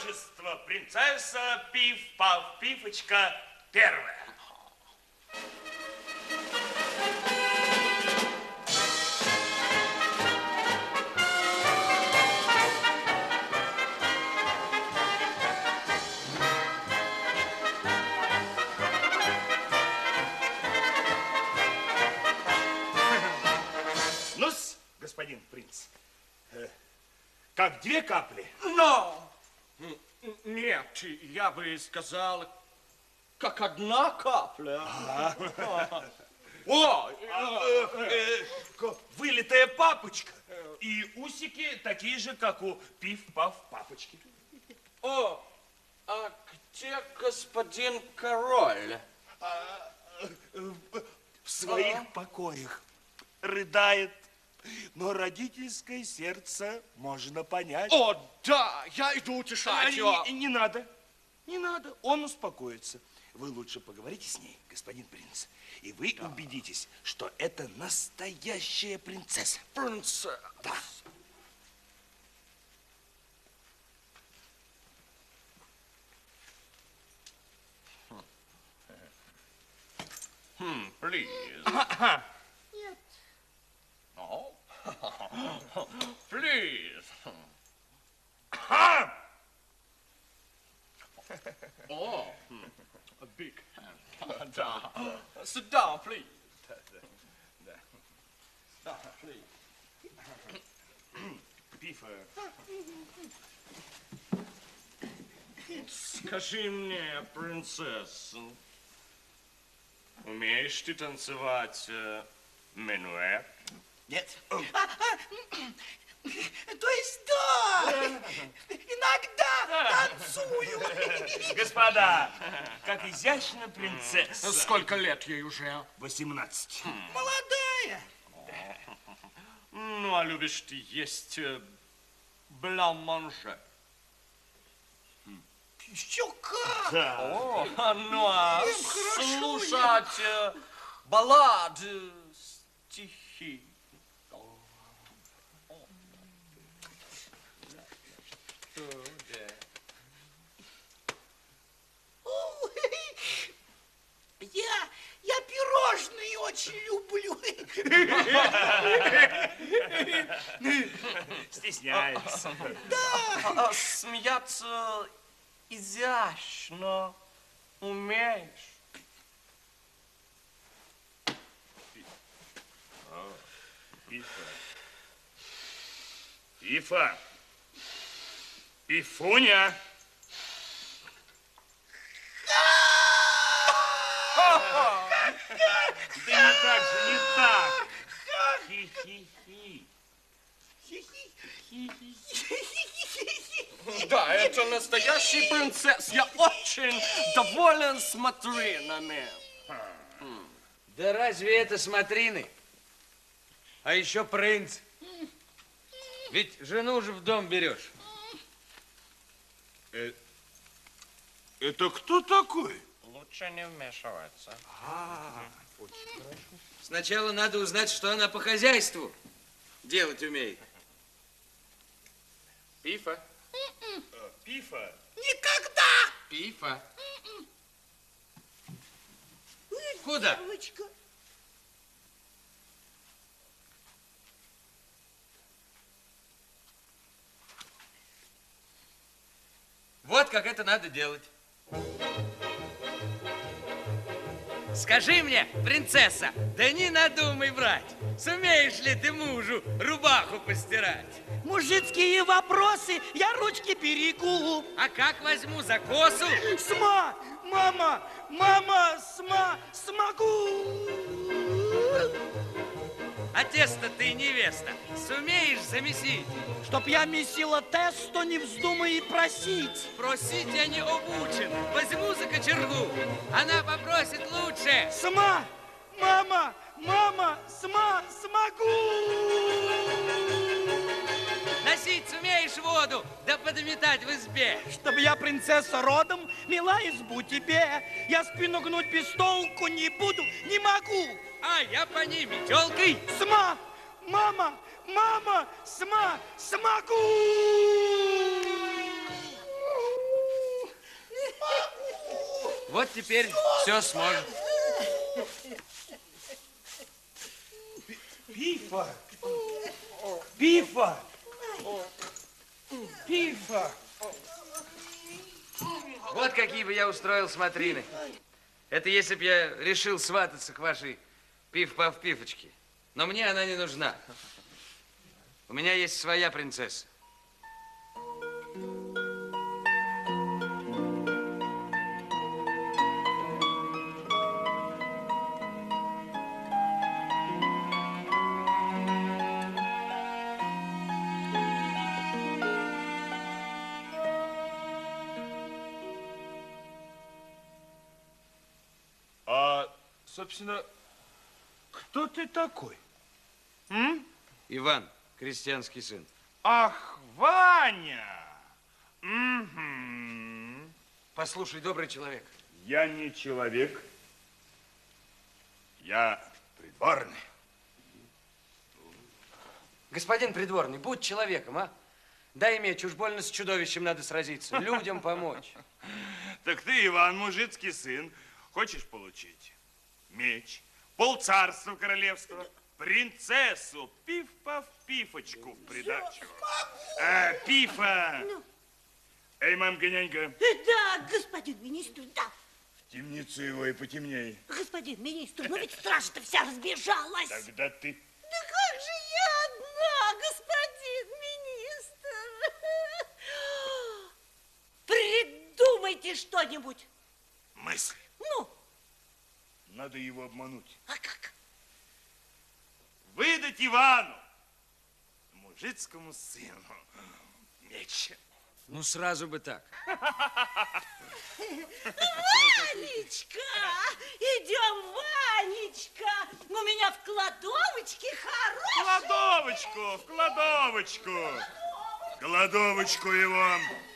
высочество, принцесса Пиф-Паф-Пифочка первая. Ну-с, господин принц, как 2 капли? Но! Нет, я бы сказал, как 1 капля. Вылитая папочка. И усики такие же, как у Пиф-Паф-Папочки. О, а где господин король? В своих покоях рыдает. Но родительское сердце можно понять. О, да, я иду утешать его. Не надо, не надо, он успокоится. Вы лучше поговорите с ней, господин принц, и вы убедитесь, что это настоящая принцесса. Принцесса. Да. Please. Нет. Oh. Please. Oh, a big hand. Да. Sit down, please. Да, please. Пифа. Скажи мне, принцесса, умеешь ты танцевать минуэт? Нет. То есть да, иногда танцую. Господа, как изящна принцесса. Сколько лет ей уже? 18. Молодая. Ну, а любишь ты есть бля-манже? Еще как. О, ну а Ем хорошо, слушать баллады, стихи? Я пирожные очень люблю. Стесняется. Да. Смеяться изящно умеешь? Пифа. Пифа. Пифуня. Да не так же, не так. Хи-хи-хи. Да, это настоящий принцесс. Я очень доволен смотринами. Да разве это смотрины? А еще принц. Ведь жену же в дом берешь. Это кто такой? Лучше не вмешиваться. Сначала надо узнать, что она по хозяйству делать умеет. Пифа. Пифа. Никогда. Пифа. Куда? Девочка. Вот как это надо делать. Скажи мне, принцесса, да не надумай врать. Сумеешь ли ты мужу рубаху постирать? Мужицкие вопросы я ручки берегу. А как возьму за косу? Мама, смогу. А тесто ты, невеста, сумеешь замесить? Чтоб я месила тесто, не вздумай и просить. Просить я не обучен. Возьму за кочергу. Она попросит лучше. Мама, смогу. Носить сумеешь воду, да подметать в избе. Чтоб я принцесса родом, мила избу тебе. Я спину гнуть без толку не буду, не могу. А я по ней метелкой. Мама, смогу. Вот теперь все сможет. Пифа! Пифа! Пифа! Вот какие бы я устроил смотрины. Это если б я решил свататься к вашей пиф-паф-пифочке. Но мне она не нужна. У меня есть своя принцесса. Собственно, кто ты такой? Иван, крестьянский сын. Ах, Ваня! Угу. Послушай, добрый человек. Я не человек. Я придворный. Господин придворный, будь человеком, а? Дай меч, уж больно с чудовищем надо сразиться, людям помочь. Так ты, Иван, мужицкий сын, хочешь получить меч, полцарства королевства, принцессу, пиф-паф-пифочку в придачу. Пифа! Эй, мамка, нянька. Да, господин министр, да. В темницу его и потемнее. Господин министр, ну ведь стража-то вся разбежалась. Тогда ты... Да как же я одна, господин министр? Придумайте что-нибудь. Мысль. Ну? Надо его обмануть. А как? Выдать Ивану, мужицкому сыну, меч. Ну, сразу бы так. Ванечка! Идем, Ванечка! У меня в кладовочке хорошая... В кладовочку. Кладовочку его.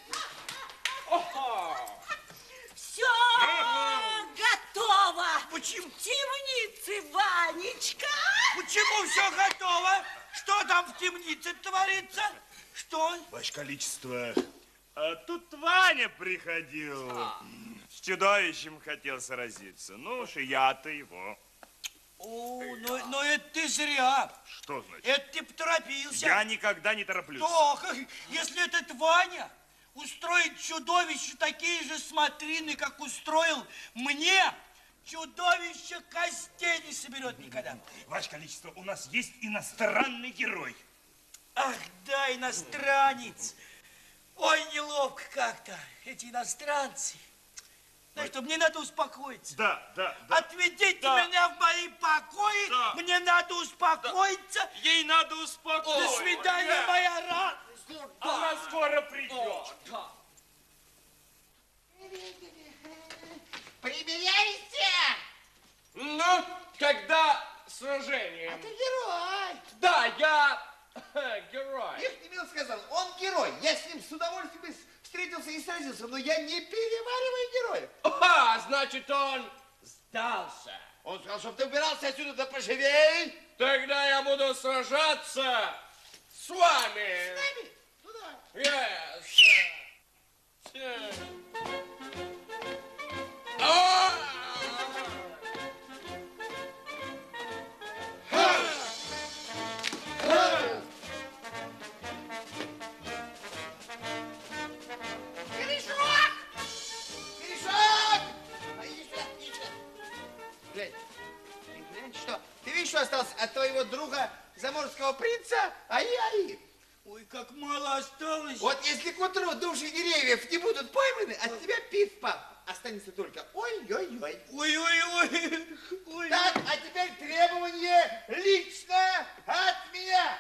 Все готово! Почему? В темнице, Ванечка! Почему все готово? Что там в темнице творится? Что? Ваше Количество, а тут Ваня приходил. С чудовищем хотел сразиться. Ну уж и я-то его. О, ну это ты зря. Что значит? Это ты поторопился. Я никогда не тороплюсь. Ох, если этот Ваня устроит чудовищу такие же смотрины, как устроил мне, чудовище костей не соберет никогда. Ваше Количество, у нас есть иностранный герой. Ах, да, иностранец. Ой, неловко как-то, эти иностранцы. Знаешь что, мне надо успокоиться. Да. Отведите меня в мои покои, Да. мне надо успокоиться. Ей надо успокоиться. До свидания, моя радость. Она скоро придет. Примеряйте! Ну, когда сражение? Ты герой! Да, я герой. Я ж тебе сказал, он герой. Я с ним с удовольствием бы встретился и сразился, но я не перевариваю героев. А, значит, он сдался. Он сказал, чтобы ты убирался отсюда, да поживей. Тогда я буду сражаться с вами. С нами? Туда. Yes. Корешок! Корешок! Иди сюда. Глянь. Глянь, что? Ты видишь, что осталось от твоего друга заморского принца? Ай-яй! Ой, как мало осталось. Вот если к утру души деревьев не будут пойманы, от тебя пиф-паф. Останется только ой-ой-ой. Ой. Так, а теперь требование лично от меня.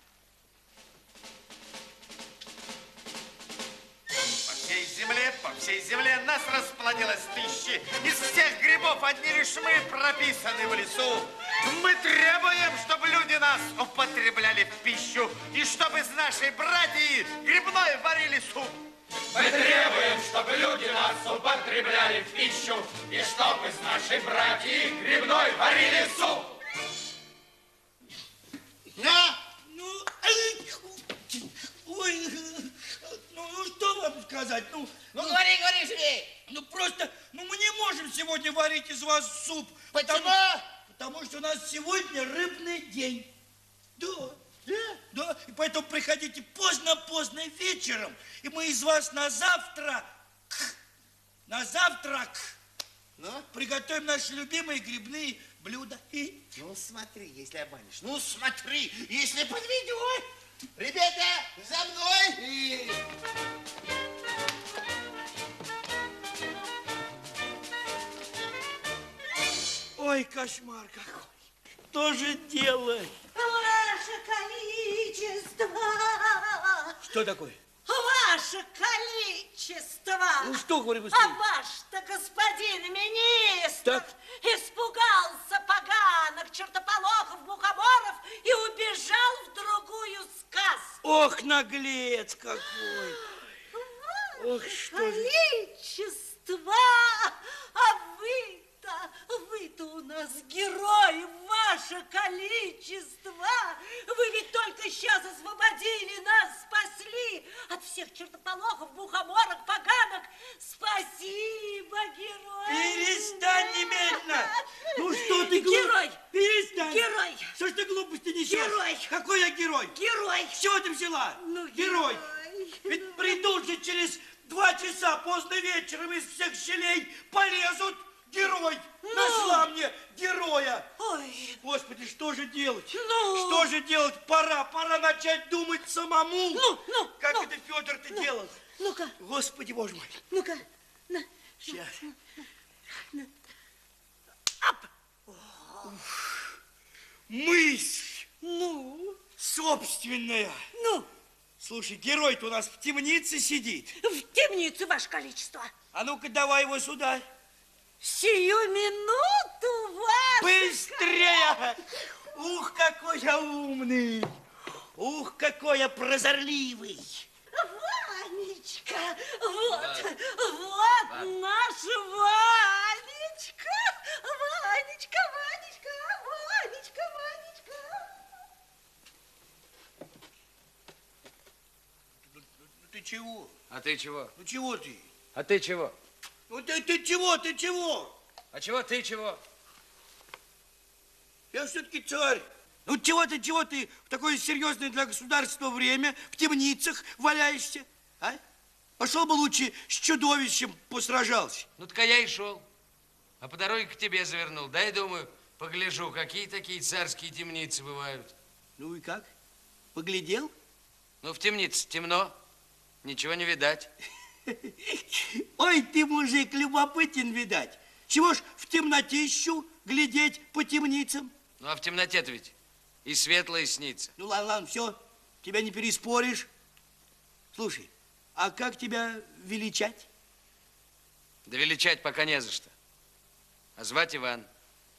По всей земле нас расплодилось тысячи. Из всех грибов одни лишь мы прописаны в лесу. Мы требуем, чтобы люди нас употребляли в пищу, и чтобы из нашей братьи грибной варили суп. Мы требуем, чтобы люди нас употребляли в пищу, и чтобы из нашей братьи грибной варили суп. На! Ну, ой, ну что вам сказать? сказать. Ну, говори, живей. Ну, просто, мы не можем сегодня варить из вас суп. Почему? Потому что у нас сегодня рыбный день. Да. И поэтому приходите поздно-поздно вечером, и мы из вас на завтрак приготовим наши любимые грибные блюда. Ну, смотри, если обманешь. Ну, смотри, если подведешь. Ребята, за мной. Ой, кошмар какой. Что же делать? Ваше количество! Что такое? Ваше количество! Ну, что, говори быстрее. А ваш-то господин министр Так. испугался поганых чертополохов, мухоморов и убежал в другую сказку. Ох, наглец какой. Ох, что же. Количество! А вы-то у нас герой, ваше количество! Вы ведь только сейчас освободили нас, спасли от всех чертополохов, мухоморок, поганок. Спасибо, герой! Перестань немедленно! Ну что ты, Герой! Перестань! Герой! Что ж ты глупости несешь? Герой! Какой я герой? Герой! С чего ты взяла? Ну, герой! Ведь придут же через 2 часа поздно вечером из всех щелей полезут. Герой! Нашла мне героя! Ой! Господи, что же делать? Ну? Что же делать? Пора начать думать самому. Как это Федор-то делал? Ну-ка. Господи, боже мой. Ну-ка. Сейчас. Мысль. Ну? Собственная. Ну? Слушай, герой-то у нас в темнице сидит. В темнице, ваше количество. А ну-ка, давай его сюда. Сию минуту, ваше... Быстрее! Ух, какой я умный! Ух, какой я прозорливый! Ванечка! Вот наш Ванечка! Ванечка! Ну ты чего? А ты чего? Ну чего ты? А ты чего? Ну ты чего? А чего ты чего? Я все-таки царь. Ну чего ты в такое серьезное для государства время в темницах валяешься? А? Пошел бы лучше с чудовищем посражался. Ну так я и шел. А по дороге к тебе завернул. Дай, думаю, погляжу, какие такие царские темницы бывают. Ну и как? Поглядел? Ну, в темнице темно, ничего не видать. Ой, ты, мужик, любопытен, видать. Чего ж в темноте ищу глядеть по темницам? Ну, а в темноте-то ведь и светлое снится. Ну, ладно, все, тебя не переспоришь. Слушай, а как тебя величать? Да величать пока не за что. А звать Иван.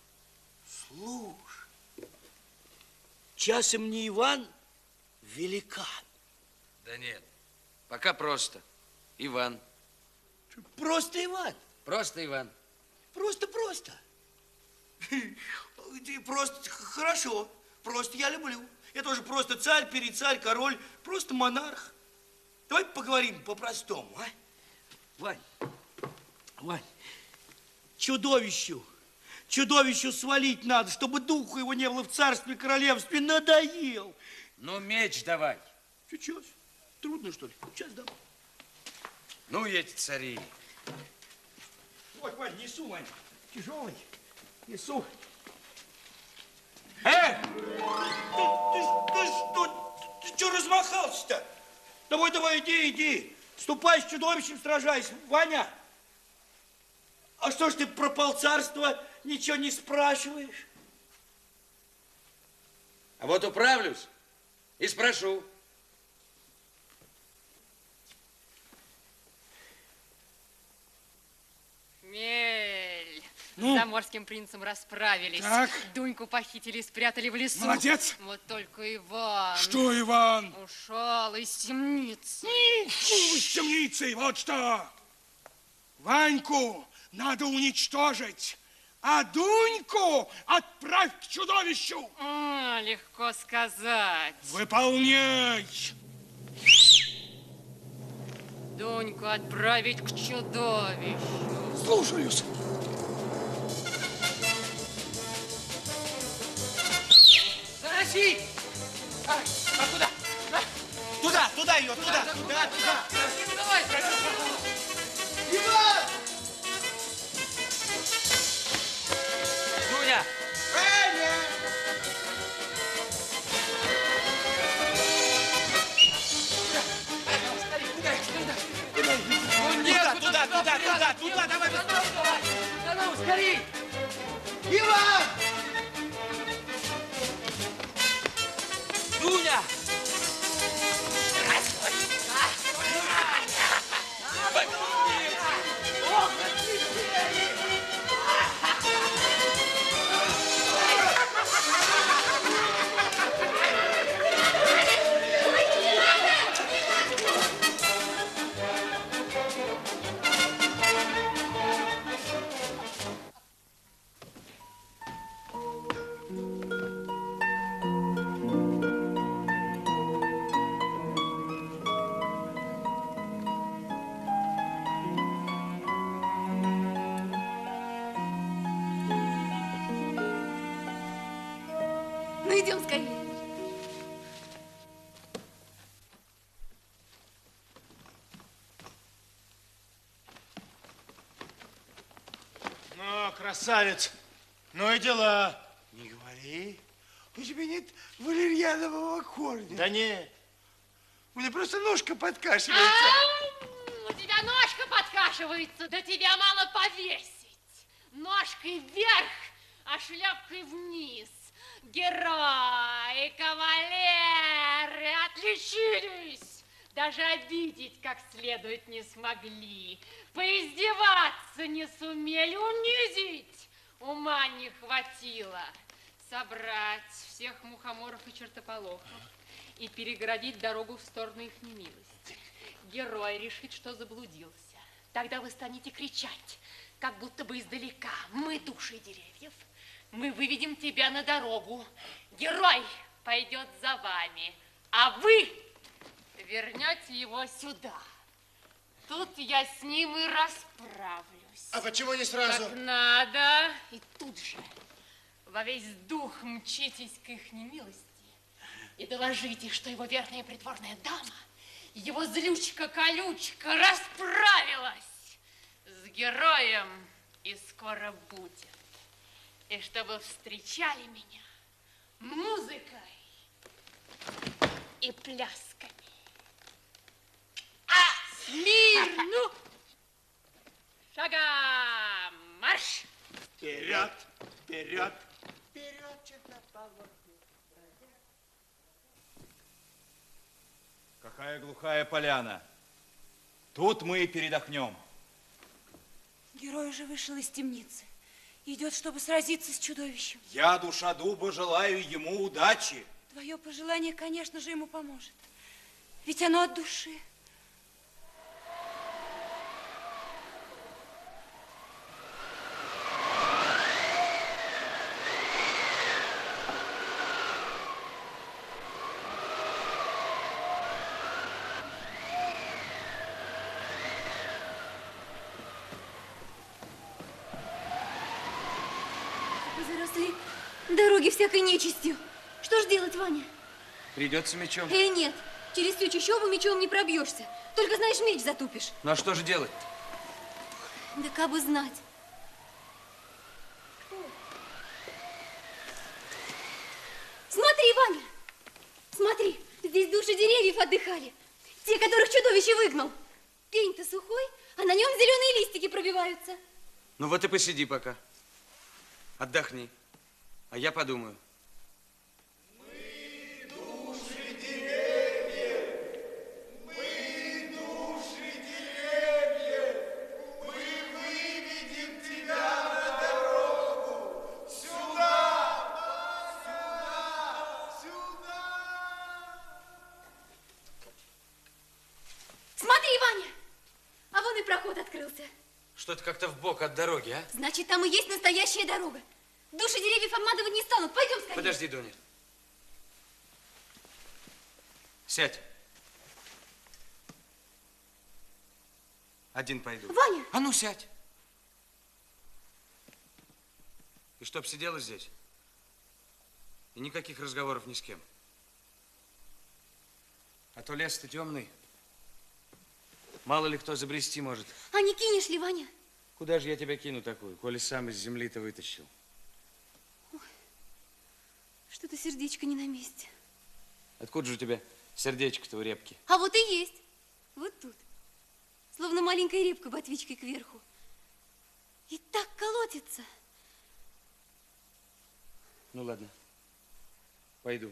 Слушай, часом не Иван, великан. Да нет, пока просто Иван. Просто Иван. Просто Иван. Просто. Просто хорошо. Просто я люблю. Я тоже просто царь, перецарь, король, просто монарх. Давай поговорим по-простому, а? Вань, чудовищу свалить надо, чтобы духу его не было в царстве, королевстве. Надоел. Ну, меч давай. Сейчас. Трудно, что ли? Сейчас дам. Ну, эти цари. Вот, Вань, несу, Вань. Тяжелый. Несу. Ты что размахался-то? Давай, иди. Ступай с чудовищем, сражайся. Ваня, а что ж ты про полцарства ничего не спрашиваешь? А вот управлюсь и спрошу. Хмель. С заморским принцем расправились. Так. Дуньку похитили и спрятали в лесу. Молодец. Вот только Иван Что, Иван? ушел из темницы. С темницей, вот что. Ваньку надо уничтожить, а Дуньку отправь к чудовищу. Легко сказать. Выполняй. Дуньку отправить к чудовищу. Слушаюсь. Заноси! А куда? Туда ее, туда. Давай! Иван! Дуня! Ну нет, Туда, давай. да ну, скорей! Иван! Дуня! Ну, идем скорее. Ну, красавец. Ну и дела. Не говори. У тебя нет валерьянового корня. Да нет. У меня просто ножка подкашивается. У тебя ножка подкашивается, да тебя мало повесить. Ножкой вверх, а шляпкой вниз. Герои, кавалеры отличились. Даже обидеть как следует не смогли. Поиздеваться не сумели, унизить ума не хватило. Собрать всех мухоморов и чертополохов и перегородить дорогу в сторону их немилости. Герой решит, что заблудился. Тогда вы станете кричать, как будто бы издалека. Мы души деревьев. Мы выведем тебя на дорогу. Герой пойдет за вами, а вы вернете его сюда. Тут я с ним и расправлюсь. А почему не сразу? Как надо. И тут же во весь дух мчитесь к их немилости и доложите, что его верная придворная дама, его злючка-колючка расправилась с героем и скоро будет. И чтобы встречали меня музыкой и плясками. Смирно! Шагом марш! Вперед, вперед, вперед, чертополох. Какая глухая поляна. Тут мы и передохнем. Герой уже вышел из темницы. Идет, чтобы сразиться с чудовищем. Я, душа дуба, желаю ему удачи. Твое пожелание, конечно же, ему поможет. Ведь оно от души. Заросли дороги всякой нечистью. Что ж делать, Ваня? Придется мечом. Нет, через всю чащобу мечом не пробьешься. Только, знаешь, меч затупишь. Ну а что же делать? Да как бы знать. Смотри, Ваня, смотри, здесь души деревьев отдыхали. Те, которых чудовище выгнал. Пень-то сухой, а на нем зеленые листики пробиваются. Ну вот и посиди пока. Отдохни. А я подумаю. Смотри, Ваня, а вон и проход открылся. Что-то как-то вбок от дороги, а? Значит, там и есть настоящая дорога. Души деревьев обманывать не станут. Пойдем скорее. Подожди, Дуня. Сядь. Один пойду. Ваня! А ну, сядь. И чтоб сидела здесь. И никаких разговоров ни с кем. А то лес-то темный. Мало ли кто забрести может. А не кинешь ли, Ваня? Куда же я тебя кину такую, коли сам из земли-то вытащил? Ой, что-то сердечко не на месте. Откуда же у тебя сердечко-то у репки? А вот и есть. Вот тут. Словно маленькая репка ботвичкой кверху. И так колотится. Ну ладно, пойду.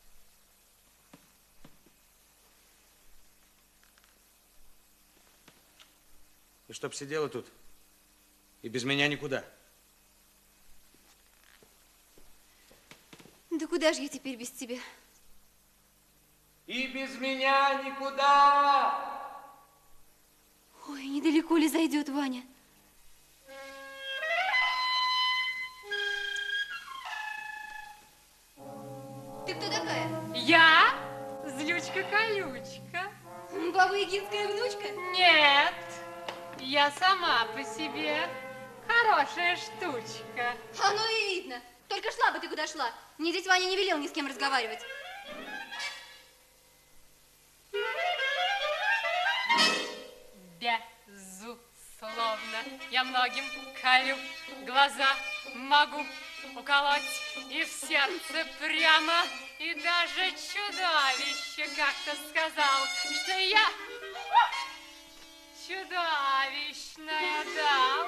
И чтоб сидела тут, и без меня никуда. Да куда же я теперь без тебя? И без меня никуда! Ой, недалеко ли зайдет Ваня? Ты кто такая? Я Злючка-колючка. Баба-ягинская внучка? Нет, я сама по себе хорошая штучка. Оно и видно. Только шла бы ты куда шла. Мне здесь Ваня не велел ни с кем разговаривать. Безусловно, я многим колю глаза, могу уколоть и в сердце прямо, и даже чудовище как-то сказал, что я чудовищная, да.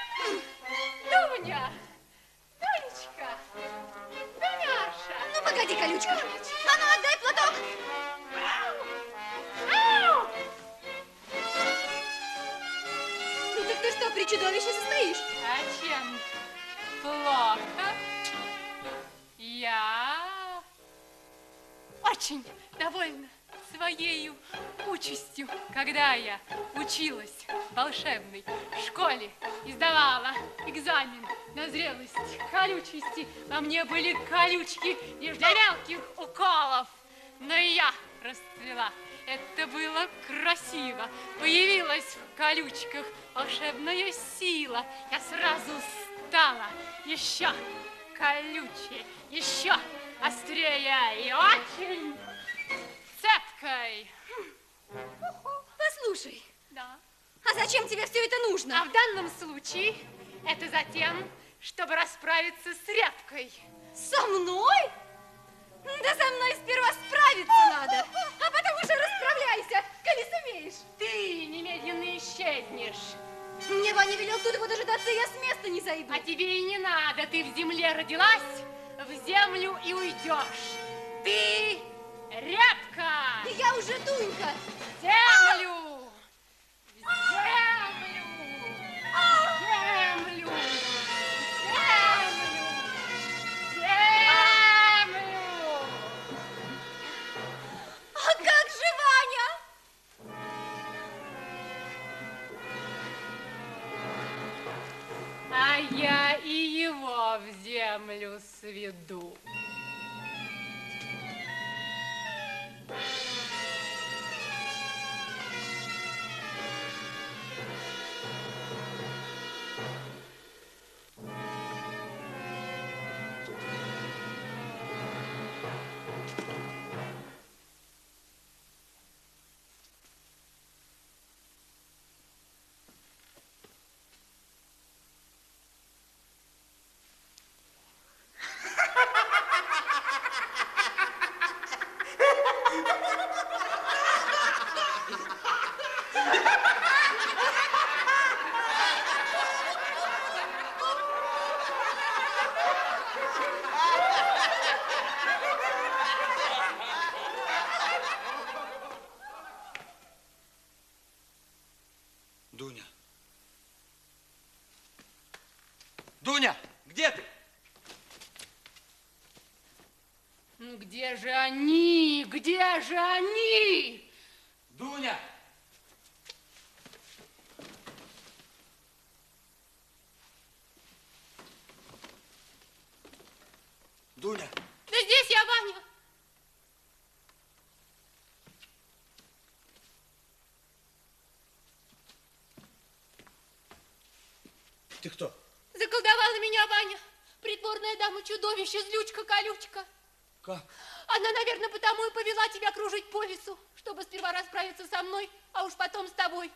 Дуня, Дунечка, Дуняша. Ну, погоди, колючка. А ну, отдай платок. Ну, так ты что, при чудовище состоишь? А чем плохо? Я очень довольна своей участью, когда я училась в волшебной школе и сдавала экзамен на зрелость колючести. Во мне были колючки лишь для мелких уколов, но я расцвела. Это было красиво. Появилась в колючках волшебная сила. Я сразу стала еще колючее, еще острее и очень цепкой. Послушай, Да. а зачем тебе все это нужно? А в данном случае это затем, чтобы расправиться с репкой. Со мной? Да со мной сперва справиться надо, а потом уже расправляйся, коли сумеешь. Ты немедленно исчезнешь. Мне Ваня велел тут его дожидаться, и я с места не сойду. А тебе и не надо. Ты в земле родилась, в землю и уйдешь. Ты репка. Я уже Дунька. В землю. В землю. В землю. В землю. В землю. А как же Ваня? А я и его в землю сведу. Дуня. Дуня, где ты? Ну где же они? Где же они? Дуня! Дуня! Да здесь я, Ваня. узнала меня, Ваня? Притворная дама-чудовище, злючка-колючка. Как? Она, наверное, потому и повела тебя кружить по лесу, чтобы сперва расправиться со мной, а уж потом с тобой.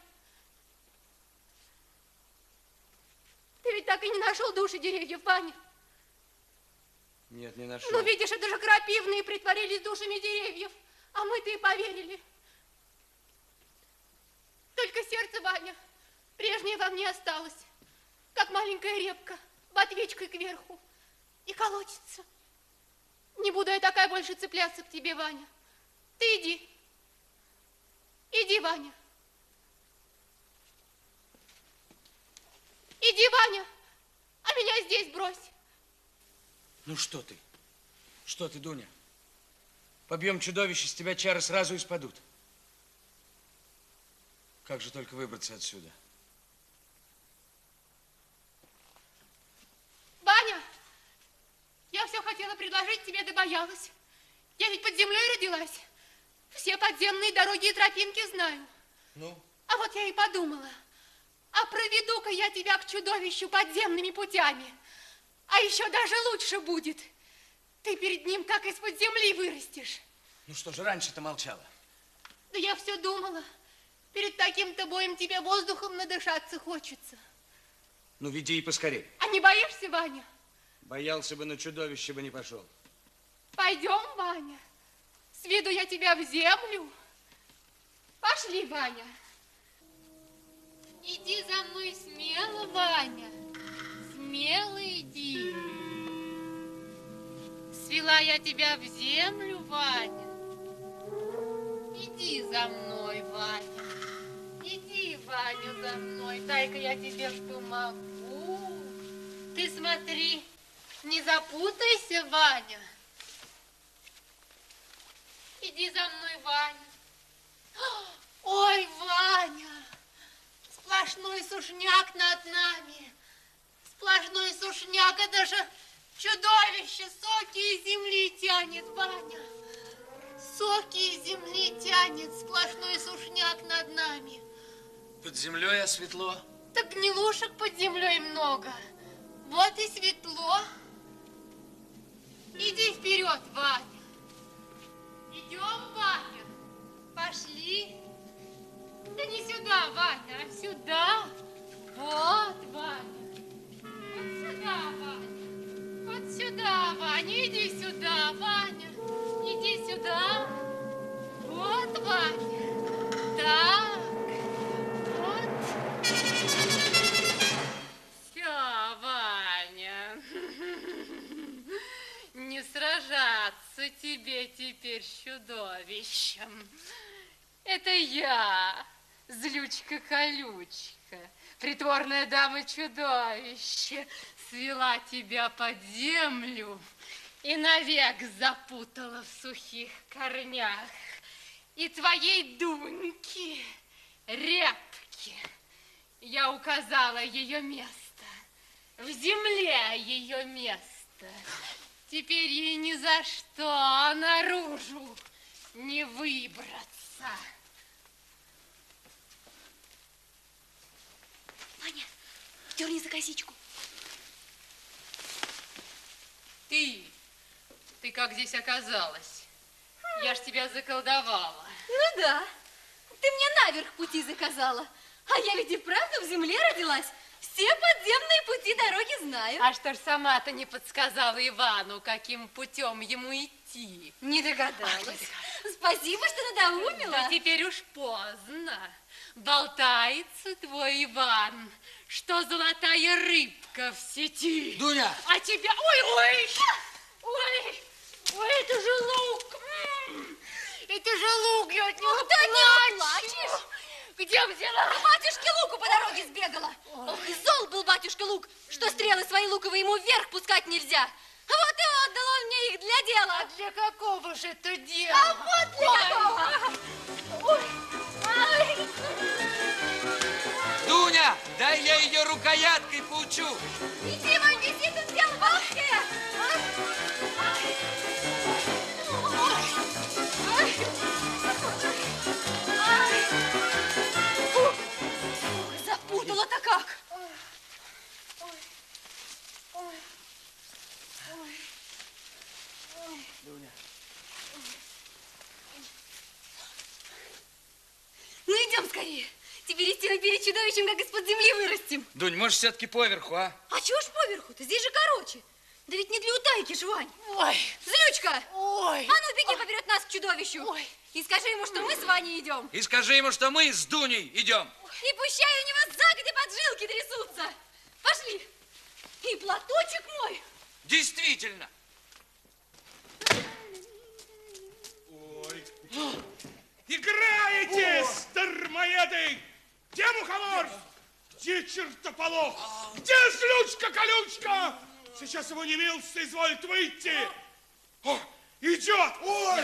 Ты ведь так и не нашел души деревьев, Ваня? Нет, не нашел. Ну, видишь, это же крапивные притворились душами деревьев, а мы-то и поверили. Только сердце, Ваня, прежнее во мне осталось, как маленькая репка, ботвичкой кверху, и колотится. Не буду я такая больше цепляться к тебе, Ваня. Ты иди. Иди, Ваня. Иди, Ваня, а меня здесь брось. Ну что ты? Что ты, Дуня? Побьем чудовище, с тебя чары сразу испадут. Как же только выбраться отсюда? Ваня, я все хотела предложить тебе, да боялась. Я ведь под землей родилась. Все подземные дороги и тропинки знаю. Ну? А вот я и подумала, а проведу-ка я тебя к чудовищу подземными путями. А еще даже лучше будет. Ты перед ним как из-под земли вырастешь. Ну что же, раньше ты молчала? Да я все думала. Перед таким-то боем тебе воздухом надышаться хочется. Ну, веди и поскорей. А не боишься, Ваня? Боялся бы, но чудовище бы не пошел. Пойдем, Ваня. Сведу я тебя в землю. Пошли, Ваня. Иди за мной смело, Ваня. Смело иди. Свела я тебя в землю, Ваня. Иди за мной, Ваня. Иди, Ваня, за мной. Дай-ка я тебе помогу. Ты смотри, не запутайся, Ваня. Иди за мной, Ваня. Ой, Ваня, сплошной сушняк над нами. Сплошной сушняк, это же чудовище, соки из земли тянет, Ваня. Соки из земли тянет, сплошной сушняк над нами. Под землей, а светло? Так гнилушек под землей много. Вот и светло. Иди вперед, Ваня. Идем, Ваня. Пошли. Да не сюда, Ваня, а сюда. Вот, Ваня. Вот сюда, Ваня. Вот сюда, Ваня. Иди сюда, Ваня. Иди сюда. Вот, Ваня. Так. Вот. Все, Ваня. Не сражаться тебе теперь с чудовищем. Это я, злючка-колючка, притворная дама-чудовище, свела тебя под землю и навек запутала в сухих корнях. И твоей Дуньке, репке, я указала ее место, в земле ее место. Теперь ей ни за что наружу не выбраться. Ваня, дерни за косичку. Ты как здесь оказалась? Я ж тебя заколдовала. Ну да, ты мне наверх пути заказала. А я ведь и правда в земле родилась. Все подземные пути дороги знаю. А что ж сама-то не подсказала Ивану, каким путем ему идти? Не догадалась. Спасибо, что надоумила. Да теперь уж поздно. Болтается твой Иван, что золотая рыбка в сети. Дуня! А тебя... Ой, это же лук. Это же лук, я от него Ну да не плачешь. Где взяла? К батюшке Луку по дороге сбегала. Ох, и зол был батюшка Лук, что стрелы свои луковые ему вверх пускать нельзя. Вот и отдал он мне их для дела. А для какого же это дела? А вот для какого. Ой. Ай. Дуня, дай я ее рукояткой поучу. Иди, Вань, висит он взял волки. Запутала-то как. Ну, идем скорее. Теперь из мы перед чудовищем, как из-под земли вырастем. Дунь, может, все-таки поверху, а? А чего ж поверху-то? Здесь же короче. Да ведь не для утайки ж, Вань. Ой. Злючка! Ой. А ну, беги поперед нас к чудовищу. Ой. И скажи ему, что мы с Ваней идем. И скажи ему, что мы с Дуней идем. И пущай у него загоди поджилки трясутся. Пошли. И платочек мой. Действительно. Ой. Играете, дармоеды! Где мухомор? Где чертополох? Где злючка-колючка? Сейчас его немилостно изволит выйти. О, идет! Ой!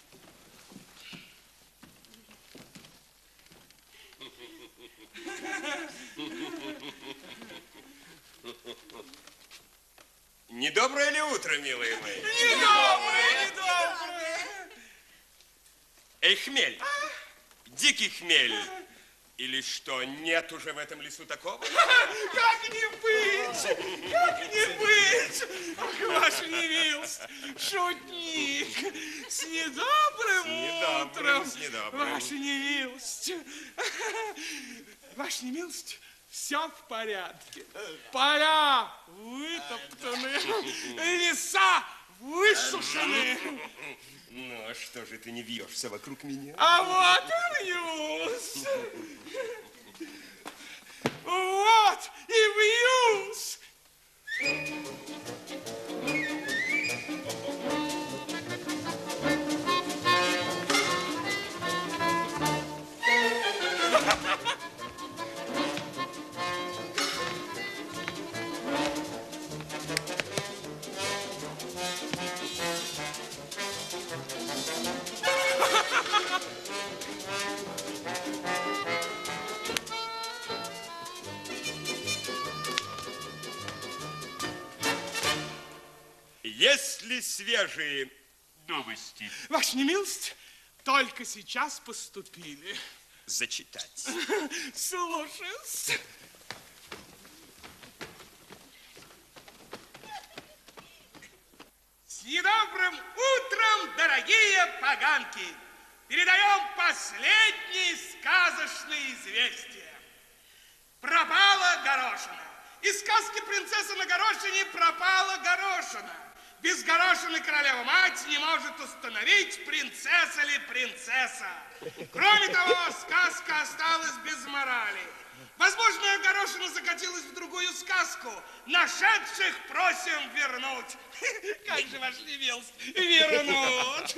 Недоброе ли утро, милые мои? Недоброе, недоброе! Эй, хмель! Дикий хмель! Или что, нет уже в этом лесу такого? Как не быть? Как не быть? Ах, ваша немилость, шутник, с недобрым утром, с недобрым. ваша немилость. Ваша немилость, все в порядке. Поля вытоптаны, леса высушены. Ну, а что же ты не вьешься вокруг меня? А вот и вьюсь. Вот и вьюсь. Есть ли свежие новости? Ваша немилость, только сейчас поступили. Зачитать. Слушаюсь. С недобрым утром, дорогие поганки! Передаем последние сказочные известия. Пропала горошина. Из сказки «Принцесса на горошине» пропала горошина. Без горошины королева-мать не может установить, принцесса ли принцесса. Кроме того, сказка осталась без морали. Возможно, горошина закатилась в другую сказку. Нашедших просим вернуть. Как же ваш немилость вернуть?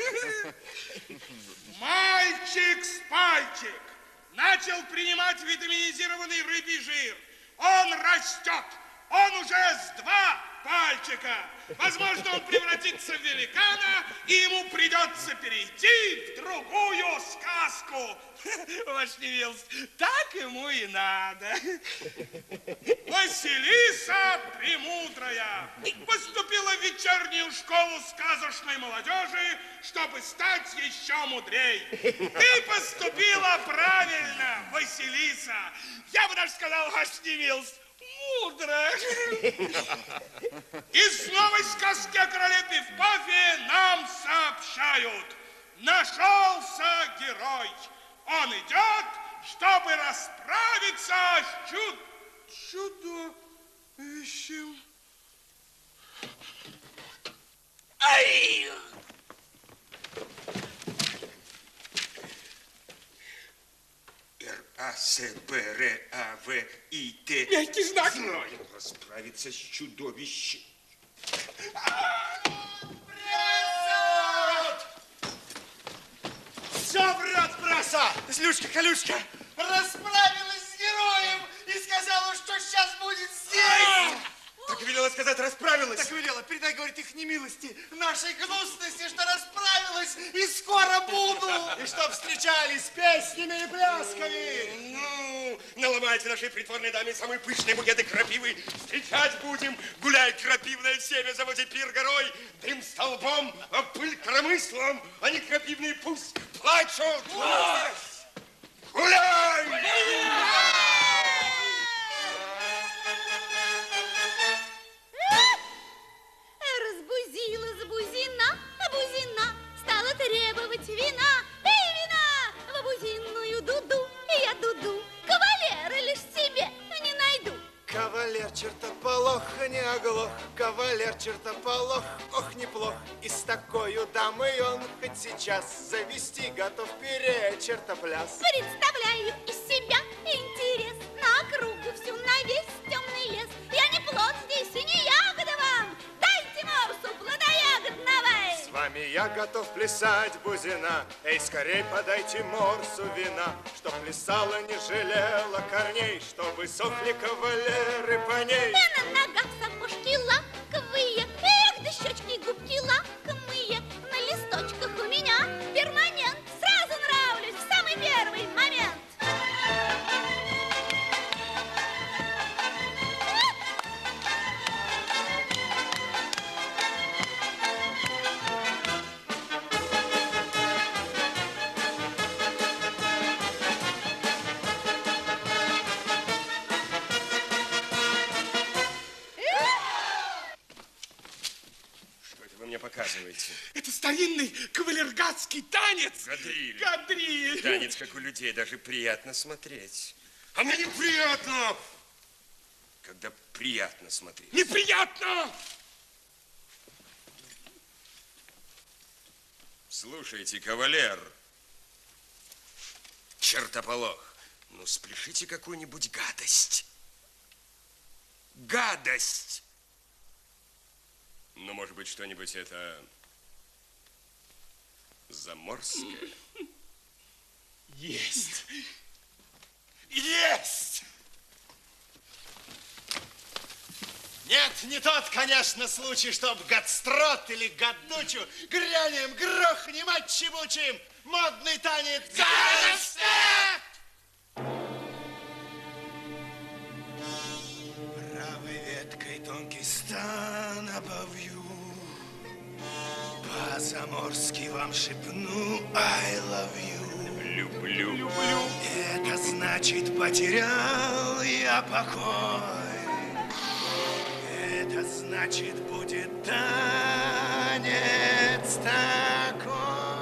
Мальчик с пальчик начал принимать витаминизированный рыбий жир. Он растет. Он уже с 2 пальчика. Возможно, он превратится в великана, и ему придется перейти в другую сказку. Ваш немилость, так ему и надо. Василиса Премудрая поступила в вечернюю школу сказочной молодежи, чтобы стать еще мудрей. Ты поступила правильно, Василиса. Я бы даже сказал, ваш немилость, мудро. Из новой сказки о короле Пиф-Пафе нам сообщают. Нашелся герой. Он идет, чтобы расправиться с чудовищем. Ай! Р-А-С-П-Р-А-В-И-Т. Мягкий знак. Знаю, расправиться с чудовищем. Все врет пресса! Злючка-колючка расправилась с героем и сказала, что сейчас будет здесь! Так и велела сказать, расправилась. Так и велела. Передай, говорит, их немилости, нашей гнусности, что расправилась и скоро буду. И чтоб встречались с песнями и плясками. Ну, наломайте нашей притворной даме самые пышные букеты крапивы. Встречать будем. Гуляй, крапивное семя, заводи пир горой. Дым столбом, а пыль коромыслом. Они крапивные пусть плачут. Гуляй! Разбузила с бузина, а бузина кавалер Чертополох, ох, неплох. И с такою дамой он хоть сейчас завести готов переть чертопляс. Представляю из себя интерес на округу всю, на весь темный лес. Я не плод здесь и не ягода вам. Дайте морсу плодоягодного. С вами я готов плясать, Бузина. Эй, скорей подайте морсу вина, чтоб плясала, не жалела корней, чтобы сохли кавалеры по ней. И на ногах сапожки лаковые, эх, да щечки губки лакомые. На листочках у меня перманент. Сразу нравлюсь в самый первый момент. Вы мне показываете. Это старинный кавалергардский танец. Кадриль. Кадриль. Танец, как у людей, даже приятно смотреть. А мне неприятно, когда приятно смотреть. Неприятно. Слушайте, кавалер, Чертополох, ну спляшите какую-нибудь гадость. Гадость! Ну, может быть, что-нибудь это заморское? Есть. Есть! Нет, не тот, конечно, случай, чтоб гадстрот или гадучу грянем, грохнем, отчебучим. Модный танец. Гадость! Правой веткой тонкий стан обовью, по-заморски вам шепну I love you. Люблю. Это значит, потерял я покой. Это значит, будет танец такой.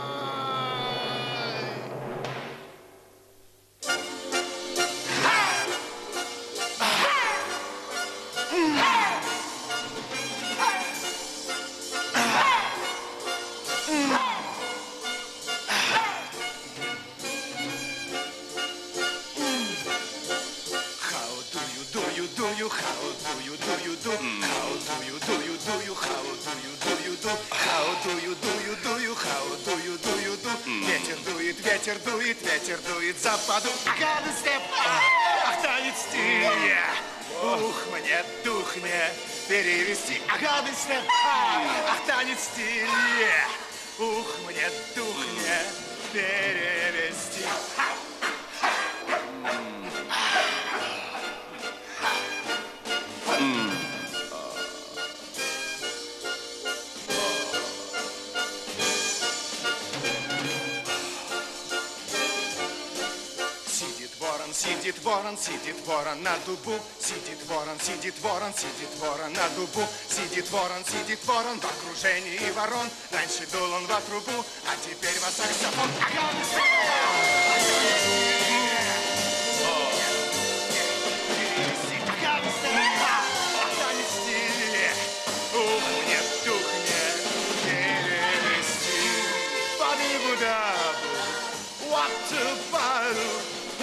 Ветер дует, западу. Гадный степ, ах, танец стиль. Ух, мне, дух мне перевести. Гадный степ, ах, танец стиль. Ух, мне, дух мне перевести. Сидит ворон на дубу, сидит ворон на дубу, сидит ворон в окружении ворон. Раньше дул он во трубу, а теперь во саксофон. Ух, мне, дух мне перевести. Бади-бу-дабу, what-to-баду.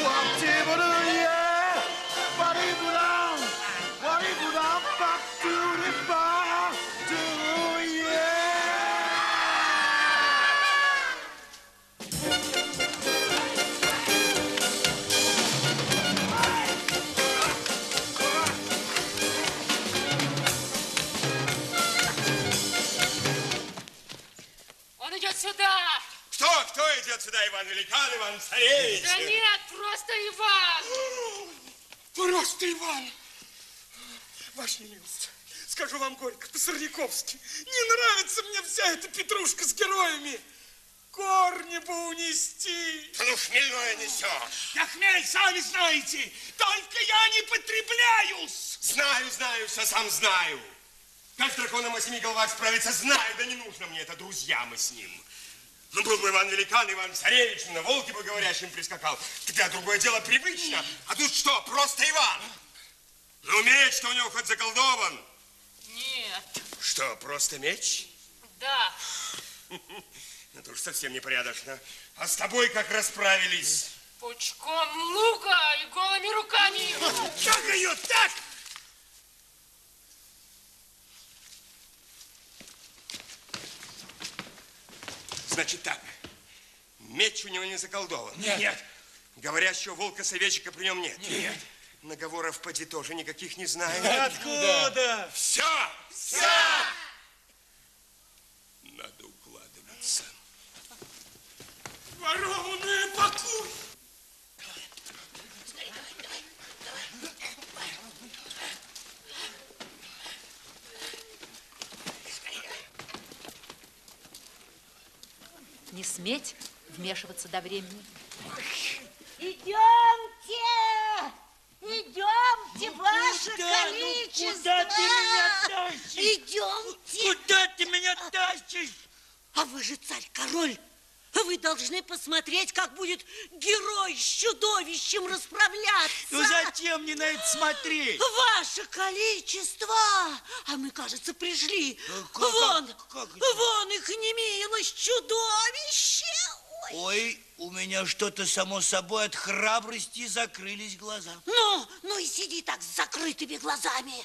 Он идет сюда. Кто идет сюда, Иван Великан, Иван Царевич? Да нет, просто Иван. Просто Иван. Ваша милость, скажу вам горько, по-сорняковски, не нравится мне вся эта петрушка с героями. Корни бы унести. Да ну хмельное несешь. Я хмель, сами знаете, только я не потребляюсь. Знаю, все сам знаю. Как с драконом о 7 головах справиться, знаю, да не нужно мне это, друзья мы с ним. Ну, был бы Иван Великан, Иван Царевич, на волке бы говорящим прискакал. Тогда другое дело привычно. А тут что, просто Иван? Ну, умеет, что у него хоть заколдован. Нет. Что, просто меч? Да. Это уж совсем непорядочно. А с тобой как расправились? Пучком лука и голыми руками. Как ее так? Значит так, меч у него не заколдован. Нет. Говорящего волка-советчика при нем нет. Нет. Наговоров поди тоже никаких не знаю. Откуда? Все! Все! Надо укладываться. Ворованный покуй! Не сметь вмешиваться до времени. Идемте! Идемте, ваше количество! Куда ты меня тащишь? Идемте! Куда ты меня тащишь? А вы же царь-король! Вы должны посмотреть, как будет герой с чудовищем расправляться. Ну зачем мне на это смотреть? Ваше количество! А мы, кажется, пришли. Вон их немилость чудовище! Ой, у меня что-то само собой от храбрости закрылись глаза. Ну и сиди так с закрытыми глазами.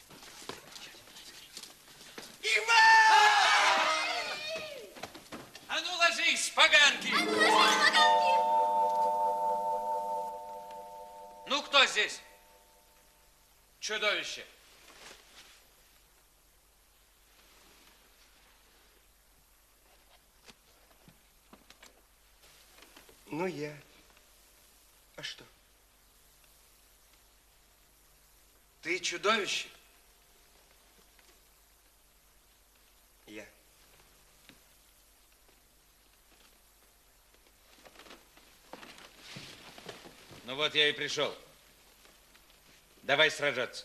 А ну ложись, поганки! Ну, кто здесь? Чудовище. Ну, я. А что? Ты чудовище? Я. Ну вот я и пришел. Давай сражаться.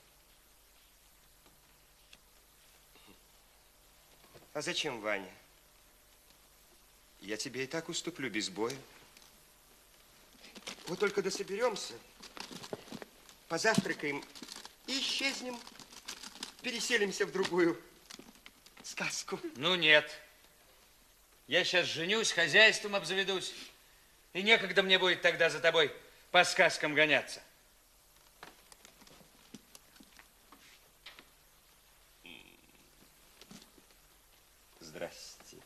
А зачем, Ваня? Я тебе и так уступлю без боя. Вот только дособеремся, позавтракаем и исчезнем. Переселимся в другую сказку. Ну нет. Я сейчас женюсь, хозяйством обзаведусь. И некогда мне будет тогда за тобой по сказкам гоняться. Здрасте.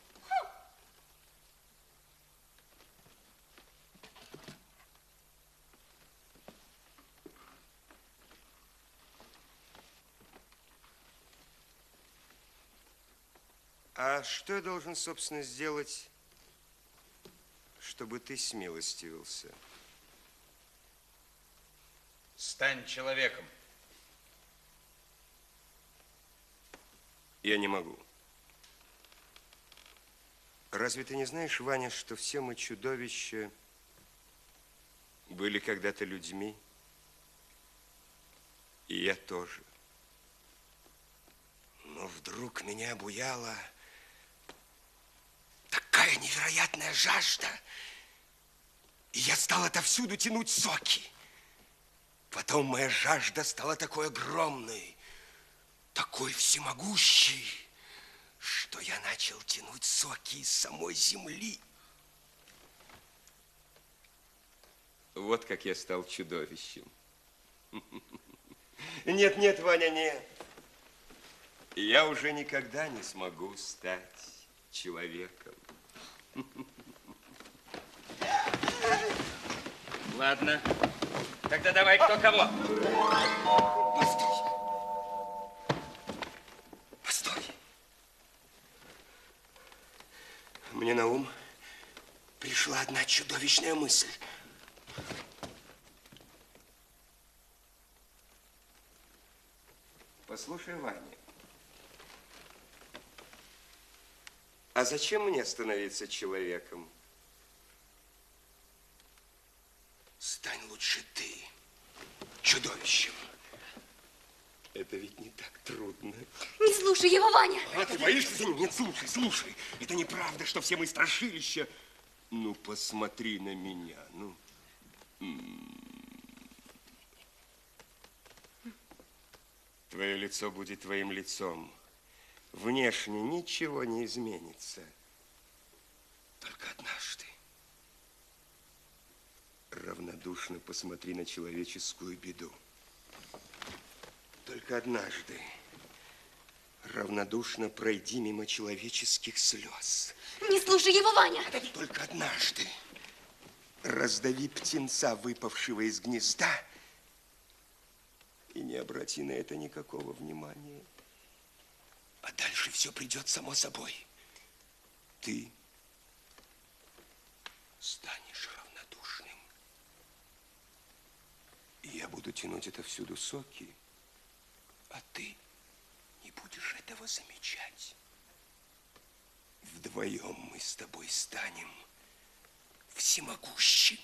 А что я должен, собственно, сделать, чтобы ты смилостивился? Стань человеком. Я не могу. Разве ты не знаешь, Ваня, что все мы чудовища были когда-то людьми? И я тоже. Но вдруг меня обуяла такая невероятная жажда, и я стал отовсюду тянуть соки. Потом моя жажда стала такой огромной, такой всемогущей, что я начал тянуть соки из самой земли. Вот как я стал чудовищем. Нет, нет, Ваня, нет. Я уже никогда не смогу стать человеком. Ладно. Тогда давай кто кого. Постой. Мне на ум пришла одна чудовищная мысль. Послушай, Ваня, а зачем мне становиться человеком? Стань лучше ты чудовищем. Это ведь не так трудно. Не слушай его, Ваня. А, ты боишься за него? Нет, слушай, слушай. Это неправда, что все мы страшилища. Ну, посмотри на меня, ну. Твое лицо будет твоим лицом. внешне ничего не изменится. Только однажды равнодушно посмотри на человеческую беду. Только однажды равнодушно пройди мимо человеческих слез. Не слушай его, Ваня. Только однажды раздави птенца, выпавшего из гнезда, и не обрати на это никакого внимания. А дальше все придет само собой. Ты станешь равнодушным. И я буду тянуть это всюду соки, а ты не будешь этого замечать. Вдвоем мы с тобой станем всемогущим.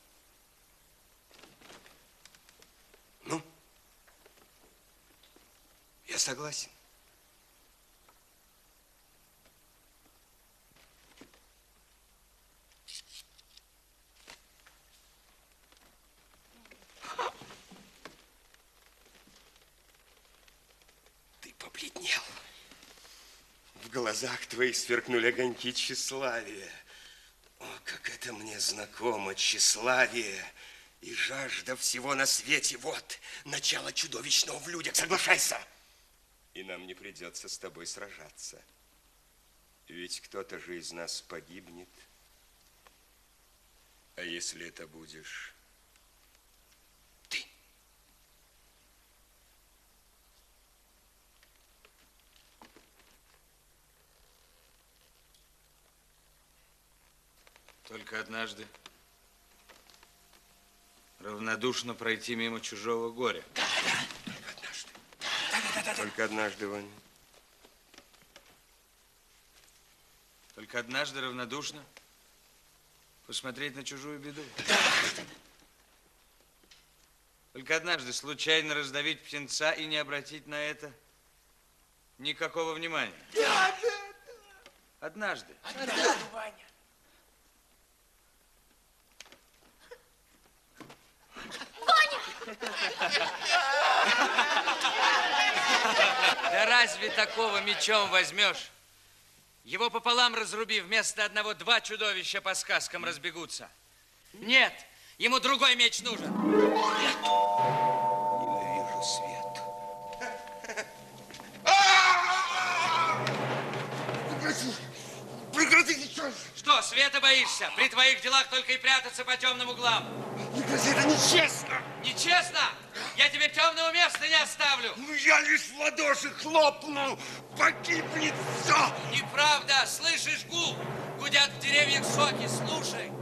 Ну, я согласен. Ты побледнел. В глазах твоих сверкнули огоньки тщеславия. О, как это мне знакомо, тщеславие и жажда всего на свете. Вот начало чудовищного в людях. Соглашайся. И нам не придется с тобой сражаться. Ведь кто-то же из нас погибнет. А если это будешь ты? Только однажды равнодушно пройти мимо чужого горя. Да, только однажды. Да. Только однажды, Ваня. Только однажды равнодушно посмотреть на чужую беду. Только однажды случайно раздавить птенца и не обратить на это никакого внимания. Однажды. Однажды, Ваня. Да разве такого мечом возьмешь? Его пополам разруби, вместо одного два чудовища по сказкам разбегутся. Нет, ему другой меч нужен. Нет, ненавижу свет. Прекрати сейчас! Что, света боишься? При твоих делах только и прятаться по темным углам. Прекрати, это нечестно! Нечестно? Я тебе темного места не оставлю. Ну, я лишь в ладоши хлопну, погибнет все. Неправда, слышишь гул? Гудят в деревьях соки, слушай.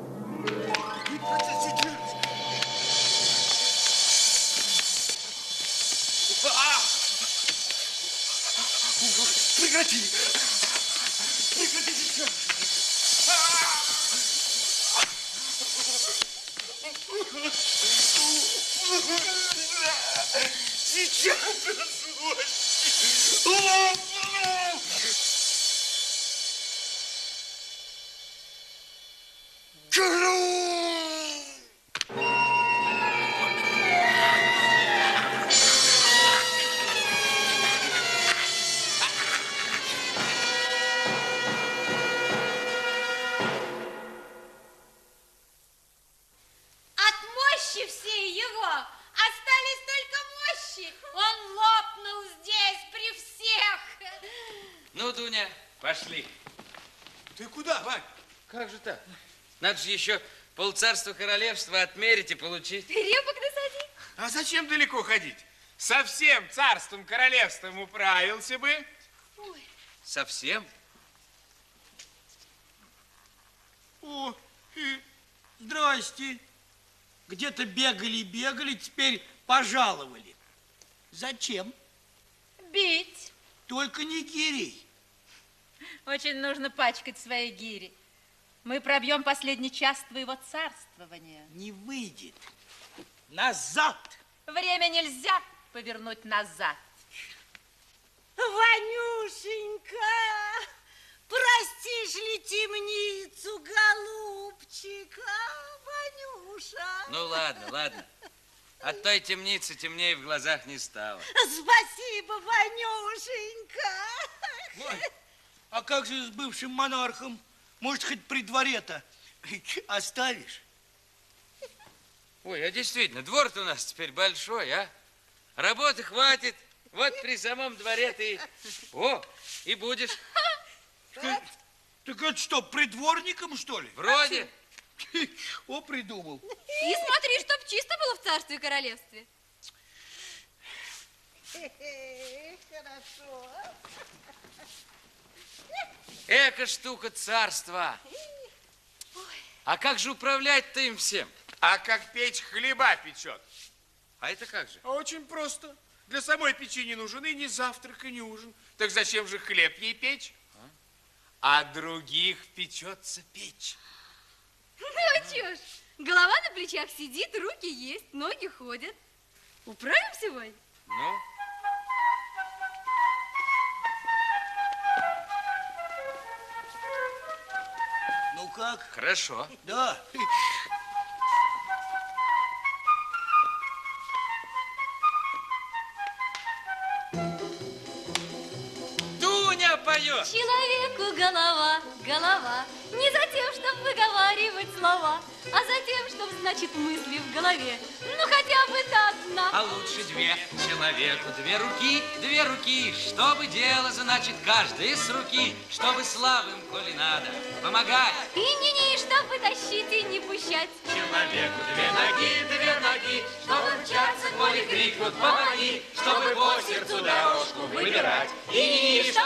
Прекрати! Прекрати сейчас! Сейчас злость лопну! От мощи всей его остались только мощи. Он лопнул здесь при всех. Ну, Дуня, пошли. Ты куда, Вань? Как же так? Надо же еще полцарства королевства отмерить и получить. Репок насади. А зачем далеко ходить? Со всем царством, королевством управился бы. Ой. Совсем? О, здрасте. Где-то бегали, теперь пожаловали. Зачем? Бить. Только не гирей. Очень нужно пачкать свои гири. Мы пробьем последний час твоего царствования. Не выйдет. Назад. Время нельзя повернуть назад. Ванюшенька, простишь ли темницу, голубчика, Ванюша? Ну, ладно. От той темницы темнее в глазах не стало. Спасибо, Ванюшенька. А как же с бывшим монархом? Может, хоть при дворе-то оставишь? Ой, а действительно, двор-то у нас теперь большой, а? Работы хватит. Вот при самом дворе ты и будешь. Так это что, придворником, что ли? Вроде. О, придумал. И смотри, чтоб чисто было в царстве и королевстве. Хорошо. Эка штука царства. А как же управлять-то им всем? А как печь хлеба печет? А это как же? Очень просто. Для самой печи не нужен и ни завтрак, и ни ужин. Так зачем же хлеб ей печь? А других печется печь. Ну, а чё ж, голова на плечах сидит, руки есть, ноги ходят. Управимся, Вань? Ну? Ну как? Хорошо. Да. Дуня поет. Человеку голова, голова, не за тем, чтобы выговаривать слова, а за тем, чтобы, значит, мысли в голове, ну, хотя бы до одна. А лучше две. Человеку две руки, чтобы дело, значит, каждый с руки, чтобы слабым, коли надо, помогать. И не чтобы тащить и не пущать. Человеку две ноги, чтобы мчаться, коли крикнут помоги, чтобы по сердцу дорожку выбирать. И не